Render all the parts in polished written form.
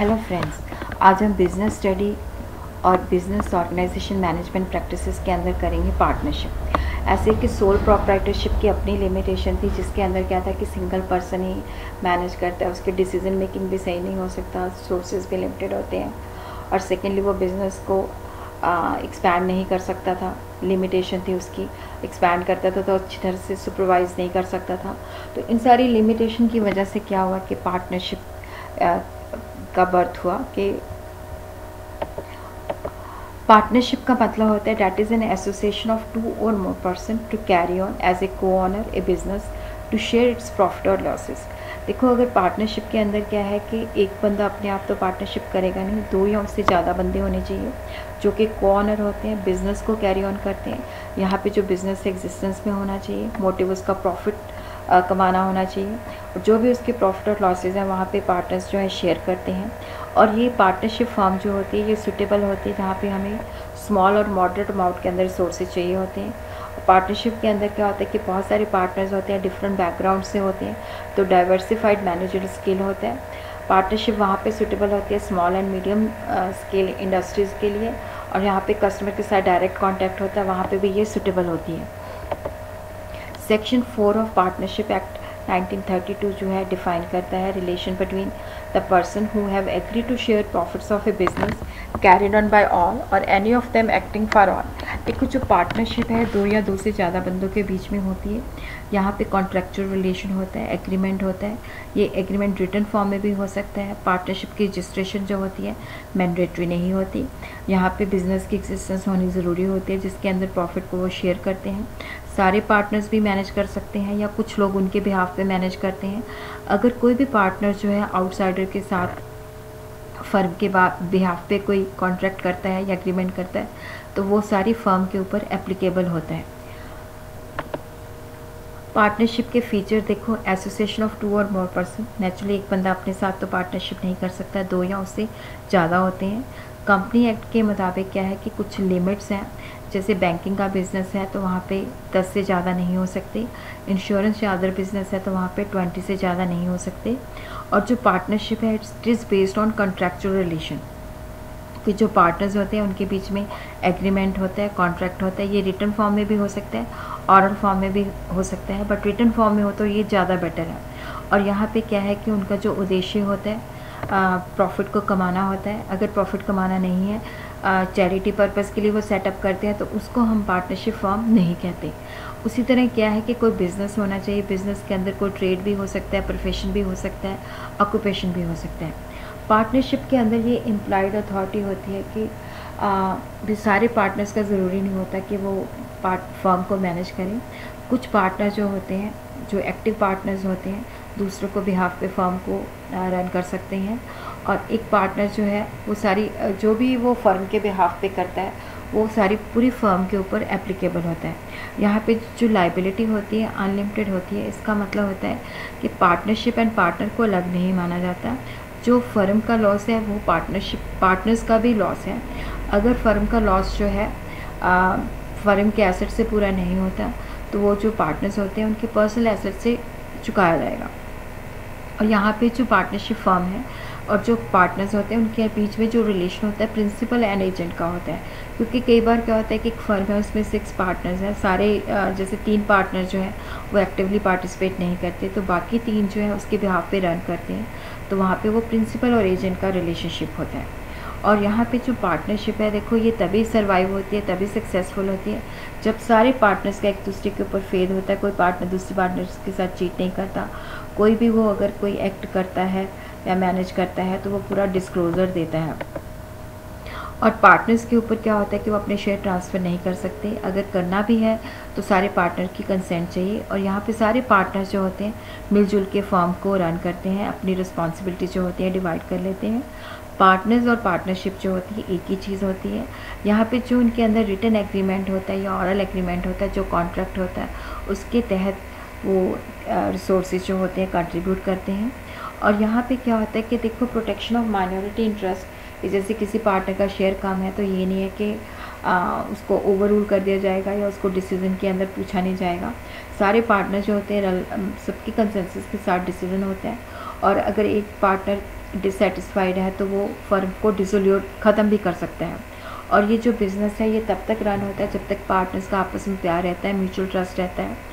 Hello friends, आज हम business study और बिज़नेस ऑर्गेनाइजेशन मैनेजमेंट प्रैक्टिसेस के अंदर करेंगे पार्टनरशिप। ऐसे कि सोल प्रोप्राइटरशिप की अपनी लिमिटेशन थी, जिसके अंदर क्या था कि सिंगल पर्सन ही मैनेज करता है, उसके डिसीजन मेकिंग भी सही नहीं हो सकता, सोर्सेज भी लिमिटेड होते हैं। और सेकेंडली वो बिज़नेस को एक्सपैंड नहीं कर सकता था, लिमिटेशन थी उसकी। एक्सपैंड करता था तो अच्छी तरह से सुपरवाइज नहीं कर सकता था। तो इन सारी लिमिटेशन की वजह से क्या हुआ कि पार्टनरशिप का बर्थ हुआ। कि पार्टनरशिप का मतलब होता है that is an association of two or more person to carry on as a co owner a business to share its profit or losses. देखो, अगर पार्टनरशिप के अंदर क्या है कि एक बंदा अपने आप तो पार्टनरशिप करेगा नहीं, दो या उससे ज़्यादा बंदे होने चाहिए जो कि को ऑनर होते हैं, बिज़नेस को कैरी ऑन करते हैं। यहाँ पे जो बिज़नेस एग्जिस्टेंस में होना चाहिए, मोटिव उसका प्रॉफिट कमाना होना चाहिए, और जो भी उसके प्रॉफिट और लॉसेज हैं वहाँ पे पार्टनर्स जो है शेयर करते हैं। और ये पार्टनरशिप फर्म जो होती है ये सुटेबल होती है जहाँ पे हमें स्मॉल और मॉडरेट अमाउंट के अंदर रिसोर्सेज चाहिए होते हैं। पार्टनरशिप के अंदर क्या होता है कि बहुत सारे पार्टनर्स होते हैं, डिफरेंट बैकग्राउंड से होते हैं, तो डाइवर्सिफाइड मैनेजर स्किल होता है। पार्टनरशिप वहाँ पे सुटेबल होती है small and medium scale industries के लिए, और यहाँ पे कस्टमर के साथ डायरेक्ट कॉन्टैक्ट होता है, वहाँ पे भी ये सुटेबल होती है। सेक्शन 4 ऑफ पार्टनरशिप एक्ट 1932 जो है डिफाइन करता है relation between the person who have agree to share profits of a business carried on by all or any of them acting for all. देखो, जो पार्टनरशिप है दो या दो से ज़्यादा बंदों के बीच में होती है। यहाँ पे कॉन्ट्रैक्चुअल रिलेशन होता है, एग्रीमेंट होता है। ये एग्रीमेंट रिटन फॉर्म में भी हो सकता है। पार्टनरशिप की रजिस्ट्रेशन जो होती है मैंडेटरी नहीं होती। यहाँ पे बिजनेस की एक्सिस्टेंस होनी ज़रूरी होती है जिसके अंदर प्रॉफिट को वो शेयर करते हैं। सारे पार्टनर्स भी मैनेज कर सकते हैं या कुछ लोग उनके बिहाफ पे मैनेज करते हैं। अगर कोई भी पार्टनर जो है आउटसाइडर के साथ फर्म के बिहाफ पे कोई कॉन्ट्रैक्ट करता है या एग्रीमेंट करता है तो वो सारी फर्म के ऊपर एप्लीकेबल होता है। पार्टनरशिप के फीचर देखो, association of two or more person. Naturally एक बंदा अपने साथ तो पार्टनरशिप नहीं कर सकता, दो या उससे ज़्यादा होते हैं। कंपनी एक्ट के मुताबिक क्या है कि कुछ लिमिट्स हैं, जैसे बैंकिंग का बिज़नेस है तो वहाँ पे 10 से ज़्यादा नहीं हो सकते। इंश्योरेंस या अदर बिज़नेस है तो वहाँ पे 20 से ज़्यादा नहीं हो सकते। और जो पार्टनरशिप है it is based on contractual relation, कि जो पार्टनर्स होते हैं उनके बीच में एग्रीमेंट होता है, कॉन्ट्रैक्ट होता है। ये रिटन फॉर्म में भी हो सकता है, ऑरल फॉर्म में भी हो सकता है, बट रिटन फॉर्म में हो तो ये ज़्यादा बेटर है। और यहाँ पे क्या है कि उनका जो उद्देश्य होता है प्रॉफिट को कमाना होता है। अगर प्रॉफिट कमाना नहीं है, चैरिटी पर्पज़ के लिए वो सेटअप करते हैं तो उसको हम पार्टनरशिप फर्म नहीं कहते। उसी तरह क्या है कि कोई बिज़नेस होना चाहिए, बिज़नेस के अंदर कोई ट्रेड भी हो सकता है, प्रोफेशन भी हो सकता है, ऑक्यूपेशन भी हो सकता है। पार्टनरशिप के अंदर ये इम्प्लाइड अथॉरिटी होती है कि भी सारे पार्टनर्स का ज़रूरी नहीं होता कि वो फर्म को मैनेज करें। कुछ पार्टनर जो होते हैं, जो एक्टिव पार्टनर्स होते हैं, दूसरों को बिहाफ पे फर्म को रन कर सकते हैं। और एक पार्टनर जो है वो सारी जो भी वो फर्म के बिहाफ पे करता है वो सारी पूरी फर्म के ऊपर एप्लीकेबल होता है। यहाँ पे जो लाइबिलिटी होती है अनलिमिटेड होती है। इसका मतलब होता है कि पार्टनरशिप एंड पार्टनर को अलग नहीं माना जाता। जो फर्म का लॉस है वो पार्टनर्स का भी लॉस है। अगर फर्म का लॉस जो है फर्म के एसेट से पूरा नहीं होता तो वो जो पार्टनर्स होते हैं उनके पर्सनल एसेट से चुकाया जाएगा। और यहाँ पे जो पार्टनरशिप फर्म है और जो पार्टनर्स होते हैं उनके बीच में जो रिलेशन होता है प्रिंसिपल एंड एजेंट का होता है। क्योंकि कई बार क्या होता है कि एक फर्म है उसमें 6 पार्टनर्स हैं, सारे जैसे 3 पार्टनर जो है वो एक्टिवली पार्टिसिपेट नहीं करते तो बाकी 3 जो है उसके बिहाफ पे रन करते हैं, तो वहाँ पे वो प्रिंसिपल और एजेंट का रिलेशनशिप होता है। और यहाँ पे जो पार्टनरशिप है देखो, ये तभी सर्वाइव होती है, तभी सक्सेसफुल होती है जब सारे पार्टनर्स का एक दूसरे के ऊपर फेद होता है। कोई पार्टनर दूसरे पार्टनर्स के साथ चीट नहीं करता। कोई भी वो अगर कोई एक्ट करता है या मैनेज करता है तो वो पूरा डिस्क्लोजर देता है। और पार्टनर्स के ऊपर क्या होता है कि वो अपने शेयर ट्रांसफ़र नहीं कर सकते। अगर करना भी है तो सारे पार्टनर की कंसेंट चाहिए। और यहाँ पे सारे पार्टनर्स जो होते हैं मिलजुल के फर्म को रन करते हैं, अपनी रिस्पॉन्सिबिलिटी जो होती है डिवाइड कर लेते हैं। पार्टनर्स और पार्टनरशिप जो होती है एक ही चीज़ होती है। यहाँ पे जो उनके अंदर रिटन एग्रीमेंट होता है या ऑरल एग्रीमेंट होता है, जो कॉन्ट्रैक्ट होता है उसके तहत वो रिसोर्सेज जो होते हैं कंट्रीब्यूट करते हैं। और यहाँ पे क्या होता है कि देखो, प्रोटेक्शन ऑफ माइनॉरिटी इंटरेस्ट, जैसे किसी पार्टनर का शेयर कम है तो ये नहीं है कि उसको ओवर रूल कर दिया जाएगा या उसको डिसीजन के अंदर पूछा नहीं जाएगा। सारे पार्टनर जो होते हैं सबके कंसेंसस के साथ डिसीजन होता है। और अगर एक पार्टनर डिससेटिस्फाइड है तो वो फर्म को डिसोल्यूट ख़त्म भी कर सकता है। और ये जो बिज़नेस है ये तब तक रन होता है जब तक पार्टनर्स का आपस में प्यार रहता है, म्यूचुअल ट्रस्ट रहता है।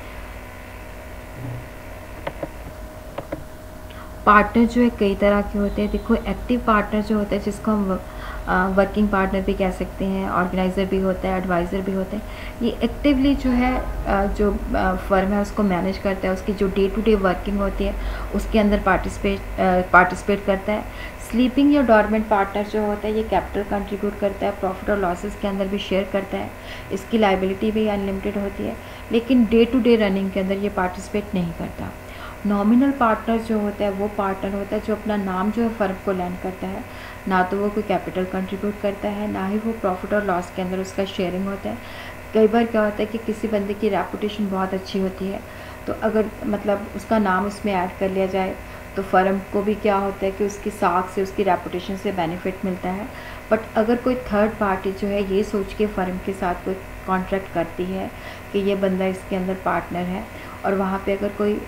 पार्टनर जो है कई तरह के होते हैं। देखो, एक्टिव पार्टनर जो होता है जिसको हम वर्किंग पार्टनर भी कह सकते हैं, ऑर्गेनाइज़र भी होता है, एडवाइज़र भी होते हैं। ये एक्टिवली जो है जो फर्म है उसको मैनेज करता है, उसकी जो डे टू डे वर्किंग होती है उसके अंदर पार्टिसिपेट करता है। स्लीपिंग या डॉर्मेंट पार्टनर जो होता है ये कैपिटल कंट्रीब्यूट करता है, प्रॉफिट और लॉसेस के अंदर भी शेयर करता है, इसकी लायबिलिटी भी अनलिमिटेड होती है, लेकिन डे टू डे रनिंग के अंदर ये पार्टिसिपेट नहीं करता। नॉमिनल पार्टनर जो होता है वो पार्टनर होता है जो अपना नाम जो है फर्म को लैंड करता है, ना तो वो कोई कैपिटल कंट्रीब्यूट करता है, ना ही वो प्रॉफिट और लॉस के अंदर उसका शेयरिंग होता है। कई बार क्या होता है कि किसी बंदे की रेपुटेशन बहुत अच्छी होती है तो अगर मतलब उसका नाम उसमें ऐड कर लिया जाए तो फर्म को भी क्या होता है कि उसकी साख से, उसकी रेपुटेशन से बेनिफिट मिलता है। बट अगर कोई थर्ड पार्टी जो है ये सोच के फर्म के साथ कोई कॉन्ट्रैक्ट करती है कि ये बंदा इसके अंदर पार्टनर है और वहाँ पे अगर कोई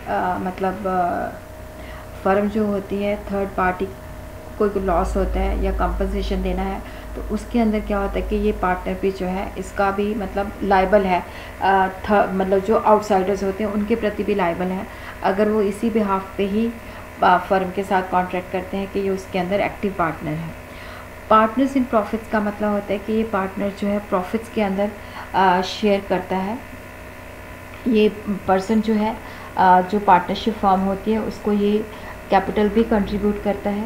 फर्म जो होती है थर्ड पार्टी कोई लॉस होता है या कंपनसेशन देना है तो उसके अंदर क्या होता है कि ये पार्टनर भी जो है इसका भी मतलब लायबल है, मतलब जो आउटसाइडर्स होते हैं उनके प्रति भी लायबल है अगर वो इसी बिहाफ पे ही फर्म के साथ कॉन्ट्रैक्ट करते हैं कि ये उसके अंदर एक्टिव पार्टनर है। पार्टनर्स इन प्रॉफिट्स का मतलब होता है कि ये पार्टनर जो है प्रॉफिट्स के अंदर शेयर करता है। ये पर्सन जो है जो पार्टनरशिप फॉर्म होती है उसको ये कैपिटल भी कंट्रीब्यूट करता है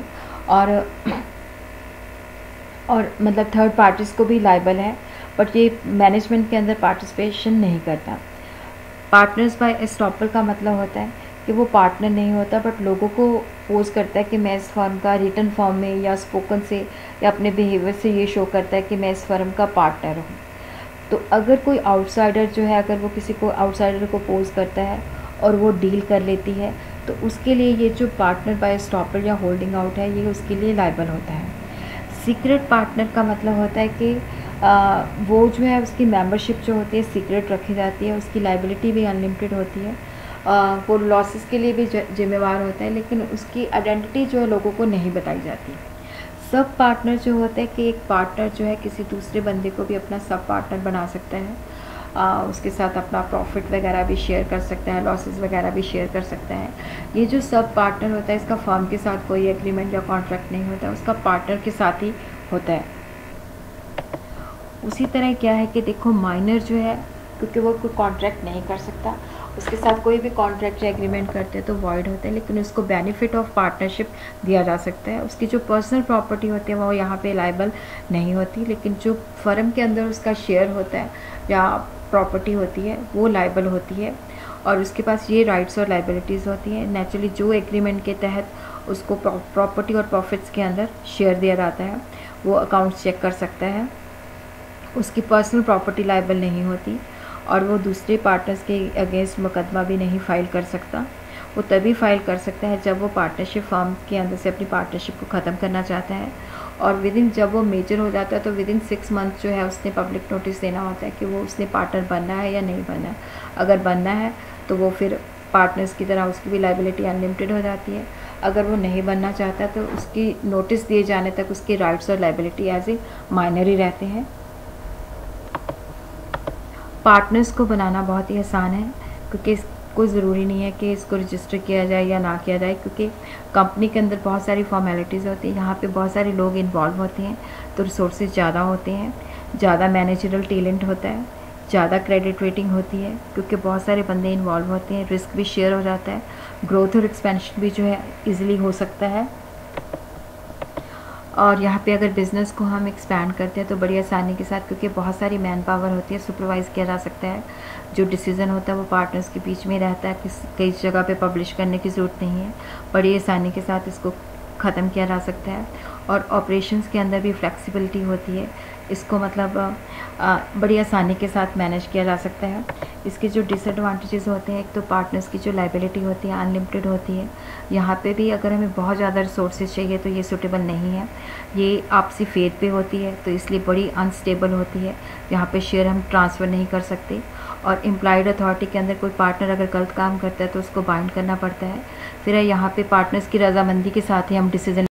और मतलब थर्ड पार्टीज़ को भी लायबल है, बट ये मैनेजमेंट के अंदर पार्टिसिपेशन नहीं करता। पार्टनर्स बाय एस्टॉपल का मतलब होता है कि वो पार्टनर नहीं होता बट लोगों को पोज करता है कि मैं इस फर्म का रिटन फॉर्म में या स्पोकन से या अपने बिहेवियर से ये शो करता है कि मैं इस फर्म का पार्टनर हूँ। तो अगर कोई आउटसाइडर जो है अगर वो किसी को आउटसाइडर को पोज करता है और वो डील कर लेती है तो उसके लिए ये जो पार्टनर बाय एस्टॉपल या होल्डिंग आउट है ये उसके लिए लायबल होता है। सीक्रेट पार्टनर का मतलब होता है कि वो जो है उसकी मेंबरशिप जो होती है सीक्रेट रखी जाती है, उसकी लायबिलिटी भी अनलिमिटेड होती है, वो लॉसेस के लिए भी जिम्मेवार होता है, लेकिन उसकी आइडेंटिटी जो है लोगों को नहीं बताई जाती। सब पार्टनर जो होता है कि एक पार्टनर जो है किसी दूसरे बंदे को भी अपना सब पार्टनर बना सकता है, उसके साथ अपना प्रॉफिट वगैरह भी शेयर कर सकता है, लॉसेस वगैरह भी शेयर कर सकता है। ये जो सब पार्टनर होता है इसका फर्म के साथ कोई एग्रीमेंट या कॉन्ट्रैक्ट नहीं होता, उसका पार्टनर के साथ ही होता है। उसी तरह क्या है कि देखो माइनर जो है क्योंकि वो कोई कॉन्ट्रैक्ट नहीं कर सकता, उसके साथ कोई भी कॉन्ट्रैक्ट या एग्रीमेंट करते हैं तो वॉइड होता है, लेकिन उसको बेनिफिट ऑफ पार्टनरशिप दिया जा सकता है। उसकी जो पर्सनल प्रॉपर्टी होती है वो यहाँ पे लायबल नहीं होती, लेकिन जो फर्म के अंदर उसका शेयर होता है या प्रॉपर्टी होती है वो लायबल होती है और उसके पास ये राइट्स और लायबिलिटीज़ होती हैं। नेचुरली जो एग्रीमेंट के तहत उसको प्रॉपर्टी और प्रॉफिट्स के अंदर शेयर दिया जाता है वो अकाउंट्स चेक कर सकता है, उसकी पर्सनल प्रॉपर्टी लायबल नहीं होती और वो दूसरे पार्टनर्स के अगेंस्ट मुकदमा भी नहीं फाइल कर सकता। वो तभी फाइल कर सकता है जब वो पार्टनरशिप फर्म के अंदर से अपनी पार्टनरशिप को ख़त्म करना चाहता है और विदिन जब वो मेजर हो जाता है तो विदिन 6 मंथ जो है उसने पब्लिक नोटिस देना होता है कि वो उसने पार्टनर बनना है या नहीं बनना है। अगर बनना है तो वो फिर पार्टनर्स की तरह उसकी भी लायबिलिटी अनलिमिटेड हो जाती है, अगर वो नहीं बनना चाहता तो उसकी नोटिस दिए जाने तक उसके राइट्स और लायबिलिटी एज ए माइनर ही रहते हैं। पार्टनर्स को बनाना बहुत ही आसान है क्योंकि कोई ज़रूरी नहीं है कि इसको रजिस्टर किया जाए या ना किया जाए, क्योंकि कंपनी के अंदर बहुत सारी फॉर्मेलिटीज़ होती हैं, यहाँ पे बहुत सारे लोग इन्वॉल्व होते हैं तो रिसोर्सेज ज़्यादा होते हैं, ज़्यादा मैनेजरल टैलेंट होता है, ज़्यादा क्रेडिट रेटिंग होती है क्योंकि बहुत सारे बंदे इन्वॉल्व होते हैं, रिस्क भी शेयर हो जाता है, ग्रोथ और एक्सपेंशन भी जो है ईज़िली हो सकता है। और यहाँ पे अगर बिज़नेस को हम एक्सपैंड करते हैं तो बड़ी आसानी के साथ, क्योंकि बहुत सारी मैन पावर होती है, सुपरवाइज़ किया जा सकता है। जो डिसीज़न होता है वो पार्टनर्स के बीच में रहता है, कई जगह पे पब्लिश करने की ज़रूरत नहीं है, बड़ी आसानी के साथ इसको ख़त्म किया जा सकता है। और ऑपरेशंस के अंदर भी फ्लेक्सिबिलिटी होती है, इसको मतलब बड़ी आसानी के साथ मैनेज किया जा सकता है। इसके जो डिसएडवांटेजेस होते हैं, एक तो पार्टनर्स की जो लायबिलिटी होती है अनलिमिटेड होती है, यहाँ पे भी अगर हमें बहुत ज़्यादा रिसोर्सेज चाहिए तो ये सूटेबल नहीं है, ये आपसी फेथ पे होती है तो इसलिए बड़ी अनस्टेबल होती है, यहाँ पे शेयर हम ट्रांसफ़र नहीं कर सकते। और इम्प्लाइड अथॉरिटी के अंदर कोई पार्टनर अगर गलत काम करता है तो उसको बाइंड करना पड़ता है, फिर यहाँ पे पार्टनर्स की रजामंदी के साथ ही हम डिसीजन